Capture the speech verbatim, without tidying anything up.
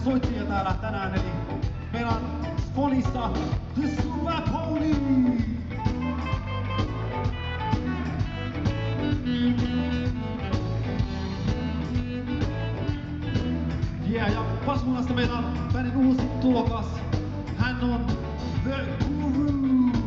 soittajia täällä tänään, eli meillä on Sponissa The Super Pony! Yeah, ja Pasmunasta meillä on bändin uusi tulokas. Hän on The Guru!